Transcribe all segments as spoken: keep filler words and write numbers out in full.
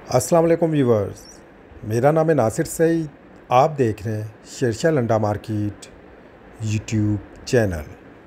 अस्सलाम वालेकुम व्यूवर्स, मेरा नाम है नासिर सईद। आप देख रहे हैं Shershah Landa market YouTube channel.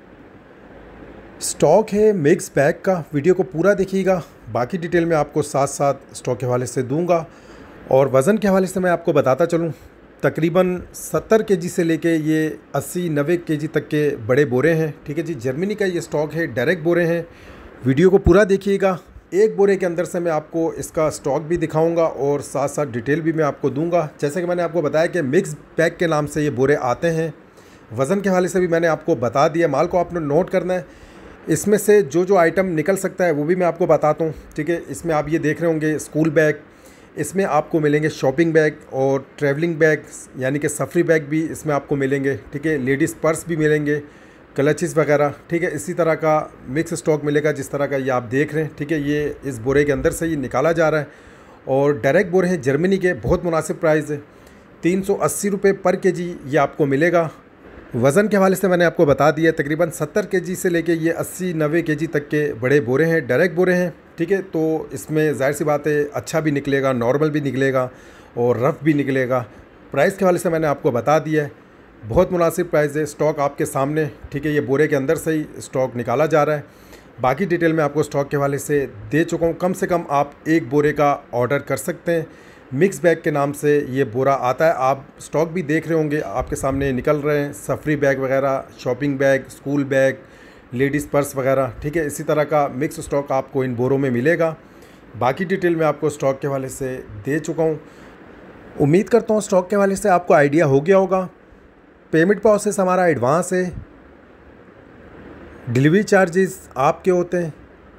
Stock है मिक्स बैग का, वीडियो को पूरा देखिएगा। बाकी डिटेल मैं आपको साथ साथ स्टॉक के हवाले से दूंगा और वज़न के हवाले से मैं आपको बताता चलूं। तकरीबन सत्तर केजी से लेके ये अस्सी नब्बे केजी तक के बड़े बोरे हैं। ठीक है जी, जर्मनी का ये स्टॉक है, डायरेक्ट बोरे हैं। वीडियो को पूरा देखिएगा। एक बोरे के अंदर से मैं आपको इसका स्टॉक भी दिखाऊंगा और साथ साथ डिटेल भी मैं आपको दूंगा। जैसे कि मैंने आपको बताया कि मिक्स बैग के नाम से ये बोरे आते हैं। वज़न के हवाले से भी मैंने आपको बता दिया। माल को आपने नोट करना है। इसमें से जो जो आइटम निकल सकता है वो भी मैं आपको बताता हूँ। ठीक है, इसमें आप ये देख रहे होंगे स्कूल बैग, इसमें आपको मिलेंगे शॉपिंग बैग और ट्रैवलिंग बैग यानी कि सफरी बैग भी इसमें आपको मिलेंगे। ठीक है, लेडीज़ पर्स भी मिलेंगे, क्लचेस वगैरह। ठीक है, इसी तरह का मिक्स स्टॉक मिलेगा जिस तरह का ये आप देख रहे हैं। ठीक है, ये इस बोरे के अंदर से ये निकाला जा रहा है और डायरेक्ट बोरे हैं जर्मनी के। बहुत मुनासिब प्राइस है, तीन सौ अस्सी रुपये पर केजी ये आपको मिलेगा। वज़न के हवाले से मैंने आपको बता दिया, तकरीबन सत्तर केजी से लेके ये अस्सी नब्बे केजी तक के बड़े बोरे हैं, डायरेक्ट बोरे हैं। ठीक है, तो इसमें ज़ाहिर सी बात है अच्छा भी निकलेगा, नॉर्मल भी निकलेगा और रफ़ भी निकलेगा। प्राइस के हवाले से मैंने आपको बता दिया है, बहुत मुनासिब प्राइस है। स्टॉक आपके सामने। ठीक है, ये बोरे के अंदर से ही स्टॉक निकाला जा रहा है। बाकी डिटेल मैं आपको स्टॉक के हवाले से दे चुका हूँ। कम से कम आप एक बोरे का ऑर्डर कर सकते हैं। मिक्स बैग के नाम से ये बोरा आता है। आप स्टॉक भी देख रहे होंगे, आपके सामने निकल रहे हैं सफरी बैग वगैरह, shopping bag, school bag, ladies purse वगैरह। ठीक है, इसी तरह का मिक्स स्टॉक आपको इन बोरों में मिलेगा। बाकी डिटेल मैं आपको स्टॉक के हवाले से दे चुका हूँ। उम्मीद करता हूँ स्टॉक के हवाले से आपको आइडिया हो गया होगा। पेमेंट प्रोसेस हमारा एडवांस है, डिलीवरी चार्जेस आपके होते हैं।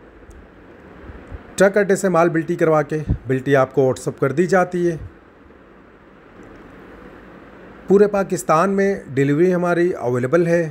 ट्रक अड्डे से माल बिल्टी करवा के बिल्टी आपको व्हाट्सअप कर दी जाती है। पूरे पाकिस्तान में डिलीवरी हमारी अवेलेबल है।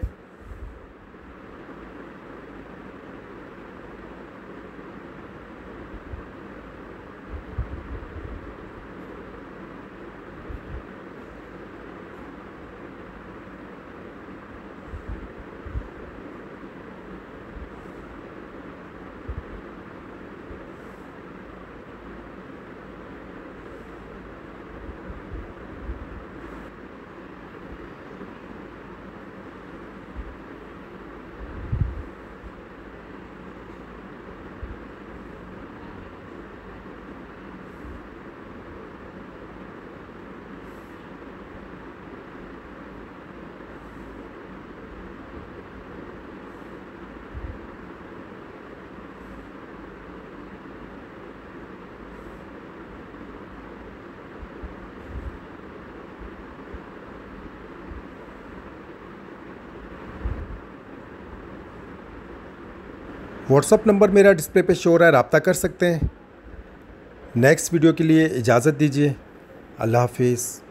व्हाट्सअप नंबर मेरा डिस्प्ले पे शो हो रहा है, रब्ता कर सकते हैं। नेक्स्ट वीडियो के लिए इजाज़त दीजिए। अल्लाह हाफिज़।